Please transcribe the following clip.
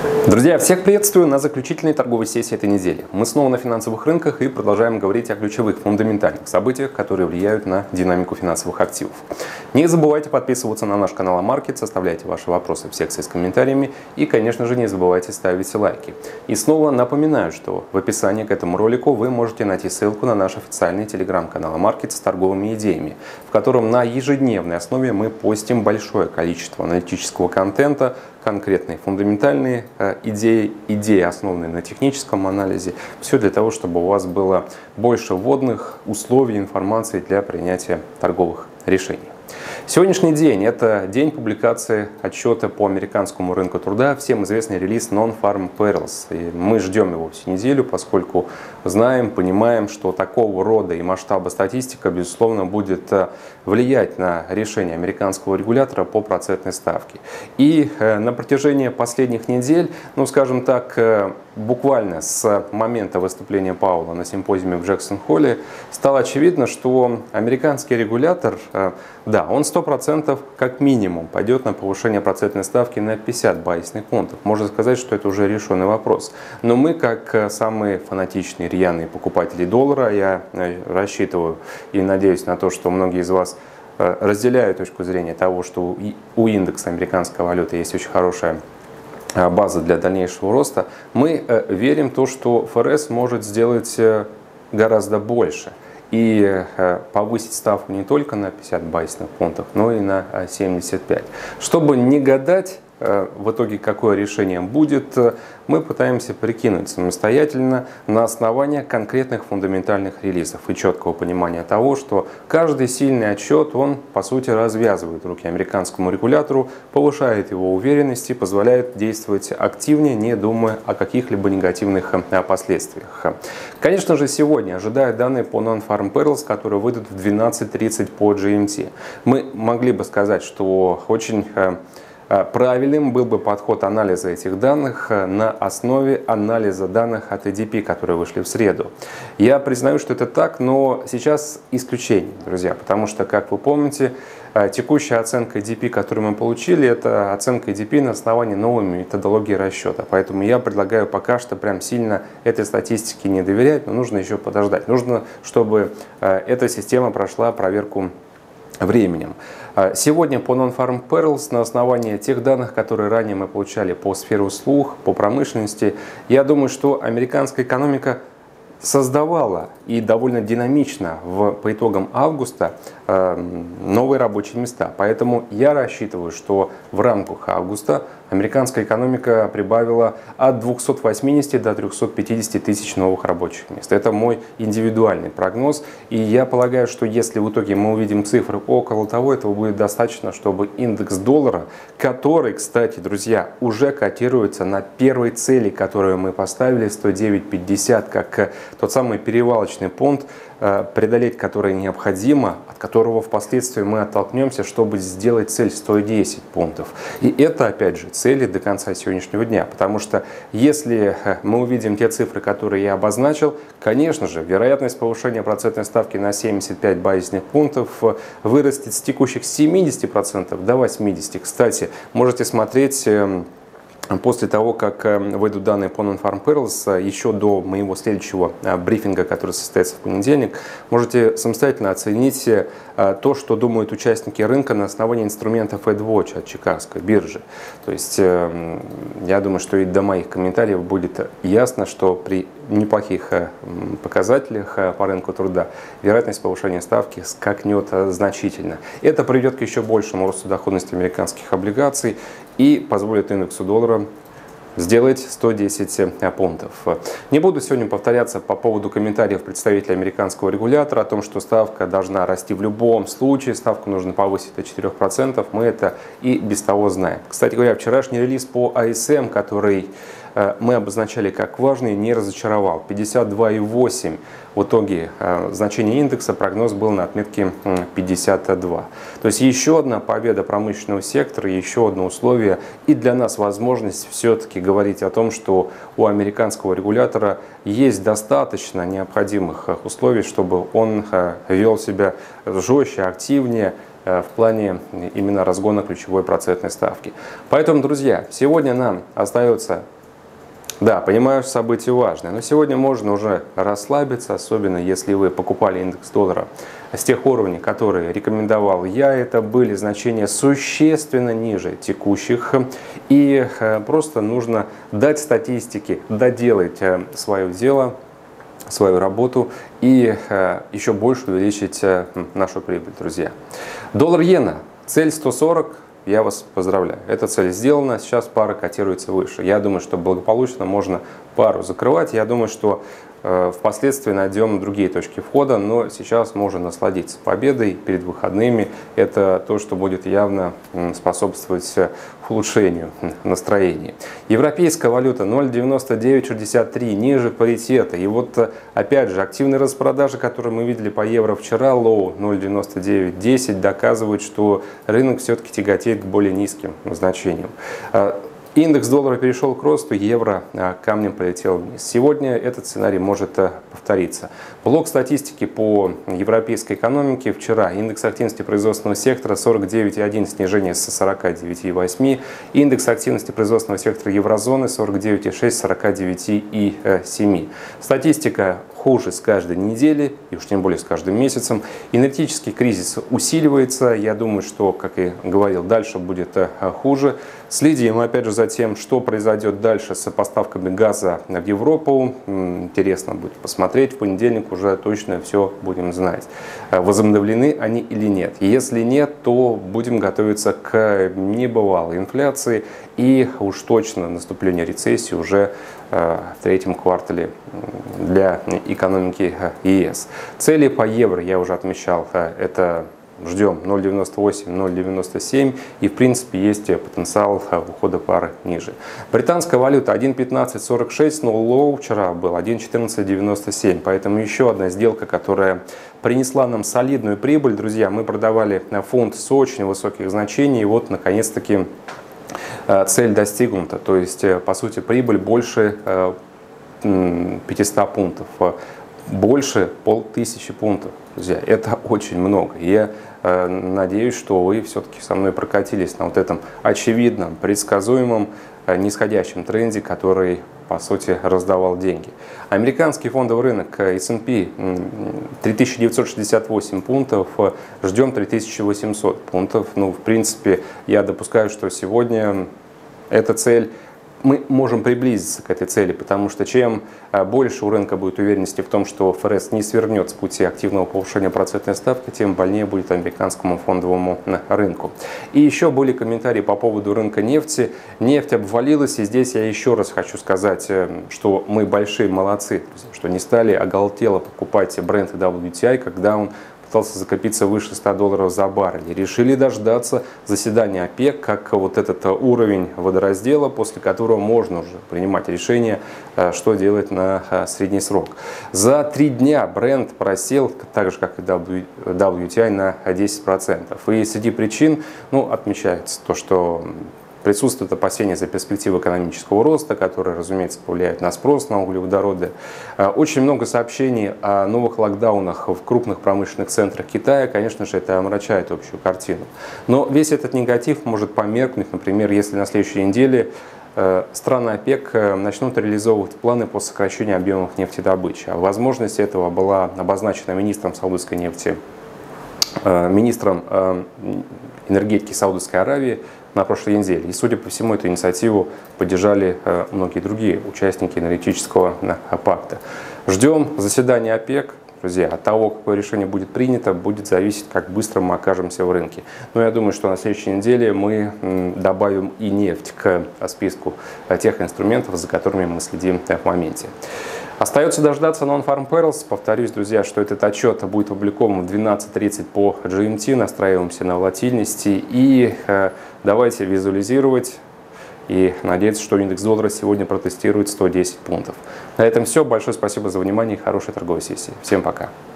Друзья, всех приветствую на заключительной торговой сессии этой недели. Мы снова на финансовых рынках и продолжаем говорить о ключевых фундаментальных событиях, которые влияют на динамику финансовых активов. Не забывайте подписываться на наш канал Амаркетс, оставляйте ваши вопросы в секции с комментариями и, конечно же, не забывайте ставить лайки. И снова напоминаю, что в описании к этому ролику вы можете найти ссылку на наш официальный телеграм-канал Амаркетс с торговыми идеями, в котором на ежедневной основе мы постим большое количество аналитического контента, конкретные фундаментальные идеи, основанные на техническом анализе. Все для того, чтобы у вас было больше вводных условий, информации для принятия торговых решений. Сегодняшний день – это день публикации отчета по американскому рынку труда, всем известный релиз Non-Farm Payrolls. И мы ждем его всю неделю, поскольку знаем, понимаем, что такого рода и масштаба статистика, безусловно, будет влиять на решение американского регулятора по процентной ставке. И на протяжении последних недель, скажем так, буквально с момента выступления Пауэлла на симпозиуме в Джексон-Холле стало очевидно, что американский регулятор, да, он 100% как минимум пойдет на повышение процентной ставки на 50 базисных пунктов. Можно сказать, что это уже решенный вопрос. Но мы, как самые фанатичные, рьяные покупатели доллара, я рассчитываю и надеюсь на то, что многие из вас разделяют точку зрения того, что у индекса американской валюты есть очень хорошая база для дальнейшего роста, мы верим в то, что ФРС может сделать гораздо больше и повысить ставку не только на 50 базисных пунктов, но и на 75. Чтобы не гадать, в итоге какое решение будет, мы пытаемся прикинуть самостоятельно на основании конкретных фундаментальных релизов и четкого понимания того, что каждый сильный отчет, он по сути развязывает руки американскому регулятору, повышает его уверенность и позволяет действовать активнее, не думая о каких-либо негативных последствиях. Конечно же, сегодня ожидают данные по Non-Farm Payrolls, которые выйдут в 12:30 по GMT. Мы могли бы сказать, что очень правильным был бы подход анализа этих данных на основе анализа данных от ADP, которые вышли в среду. Я признаю, что это так, но сейчас исключение, друзья, потому что, как вы помните, текущая оценка ADP, которую мы получили, это оценка ADP на основании новой методологии расчета. Поэтому я предлагаю пока что прям сильно этой статистике не доверять, но нужно еще подождать. Нужно, чтобы эта система прошла проверку временем. Сегодня по Non-Farm Payrolls на основании тех данных, которые ранее мы получали по сфере услуг, по промышленности, я думаю, что американская экономика создавала и довольно динамично по итогам августа новые рабочие места. Поэтому я рассчитываю, что в рамках августа американская экономика прибавила от 280 до 350 тысяч новых рабочих мест. Это мой индивидуальный прогноз. И я полагаю, что если в итоге мы увидим цифры около того, этого будет достаточно, чтобы индекс доллара, который, кстати, друзья, уже котируется на первой цели, которую мы поставили, 109.50, как тот самый перевалочный пункт, преодолеть который необходимо, от которого впоследствии мы оттолкнемся, чтобы сделать цель 110 пунктов. И это, опять же, цели до конца сегодняшнего дня. Потому что если мы увидим те цифры, которые я обозначил, конечно же, вероятность повышения процентной ставки на 75 базисных пунктов вырастет с текущих 70% до 80%. Кстати, можете смотреть после того, как выйдут данные по Non-Farm Payrolls, еще до моего следующего брифинга, который состоится в понедельник, можете самостоятельно оценить то, что думают участники рынка на основании инструментов AdWatch от Чикагской биржи. То есть я думаю, что и до моих комментариев будет ясно, что при неплохих показателях по рынку труда вероятность повышения ставки скакнет значительно. Это приведет к еще большему росту доходности американских облигаций и позволит индексу доллара сделать 110 пунктов. Не буду сегодня повторяться по поводу комментариев представителя американского регулятора о том, что ставка должна расти в любом случае, ставку нужно повысить до 4%, мы это и без того знаем. Кстати говоря, вчерашний релиз по ISM, который мы обозначали как важный, не разочаровал. 52,8 в итоге значение индекса, прогноз был на отметке 52. То есть еще одна победа промышленного сектора, еще одно условие и для нас возможность все-таки говорить о том, что у американского регулятора есть достаточно необходимых условий, чтобы он вел себя жестче, активнее в плане именно разгона ключевой процентной ставки. Поэтому, друзья, сегодня нам остается Да, понимаю, что событие важное, но сегодня можно уже расслабиться, особенно если вы покупали индекс доллара с тех уровней, которые рекомендовал я. Это были значения существенно ниже текущих, и просто нужно дать статистике доделать свое дело, свою работу и еще больше увеличить нашу прибыль, друзья. Доллар-иена, цель 140. Я вас поздравляю. Эта цель сделана. Сейчас пара котируется выше. Я думаю, что благополучно можно пару закрывать. Я думаю, что впоследствии найдем другие точки входа, но сейчас можно насладиться победой перед выходными. Это то, что будет явно способствовать улучшению настроения. Европейская валюта 0,9963, ниже паритета. И вот опять же активные распродажи, которые мы видели по евро вчера, лоу 0,9910, доказывают, что рынок все-таки тяготеет к более низким значениям. Индекс доллара перешел к росту, евро камнем полетел вниз. Сегодня этот сценарий может повториться. Блок статистики по европейской экономике. Вчера индекс активности производственного сектора 49,1, снижение с 49,8. Индекс активности производственного сектора еврозоны 49,6, 49,7. Статистика хуже с каждой недели, и уж тем более с каждым месяцем. Энергетический кризис усиливается. Я думаю, что, как и говорил, дальше будет хуже. Следим, опять же, за тем, что произойдет дальше с поставками газа в Европу. Интересно будет посмотреть. В понедельник уже точно все будем знать. Возобновлены они или нет. Если нет, то будем готовиться к небывалой инфляции и уж точно наступлению рецессии уже в третьем квартале для экономики ЕС. Цели по евро я уже отмечал. Это ждем 0,98, 0,97 и в принципе есть потенциал ухода пары ниже. Британская валюта 1,1546, но лоу вчера был 1,1497, поэтому еще одна сделка, которая принесла нам солидную прибыль. Друзья, мы продавали фунт с очень высоких значений, и вот наконец-таки цель достигнута, то есть по сути прибыль больше 500 пунктов. Больше 1500 пунктов, друзья, это очень много. Я надеюсь, что вы все-таки со мной прокатились на вот этом очевидном, предсказуемом, нисходящем тренде, который, по сути, раздавал деньги. Американский фондовый рынок S&P 3968 пунктов, ждем 3800 пунктов. Ну, в принципе, я допускаю, что сегодня эта цель, мы можем приблизиться к этой цели, потому что чем больше у рынка будет уверенности в том, что ФРС не свернет с пути активного повышения процентной ставки, тем больнее будет американскому фондовому рынку. И еще были комментарии по поводу рынка нефти. Нефть обвалилась, и здесь я еще раз хочу сказать, что мы большие молодцы, что не стали оголтело покупать Brent и WTI, когда он пытался закрепиться выше $100 за баррель. Решили дождаться заседания ОПЕК, как вот этот уровень водораздела, после которого можно уже принимать решение, что делать на средний срок. За 3 дня Brent просел, так же как и WTI, на 10%. И среди причин отмечается то, что присутствует опасения за перспективы экономического роста, которые, разумеется, повлияют на спрос на углеводороды. Очень много сообщений о новых локдаунах в крупных промышленных центрах Китая. Конечно же, это омрачает общую картину. Но весь этот негатив может померкнуть, например, если на следующей неделе страны ОПЕК начнут реализовывать планы по сокращению объемов нефтедобычи. Возможность этого была обозначена министром саудовской нефти, министром энергетики Саудовской Аравии на прошлой неделе. И, судя по всему, эту инициативу поддержали многие другие участники энергетического пакта. Ждем заседания ОПЕК. Друзья, от того, какое решение будет принято, будет зависеть, как быстро мы окажемся в рынке. Но я думаю, что на следующей неделе мы добавим и нефть к списку тех инструментов, за которыми мы следим в моменте. Остается дождаться Non-Farm Payrolls. Повторюсь, друзья, что этот отчет будет опубликован в 12:30 по GMT. Настраиваемся на волатильности и давайте визуализировать и надеяться, что индекс доллара сегодня протестирует 110 пунктов. На этом все. Большое спасибо за внимание и хорошей торговой сессии. Всем пока.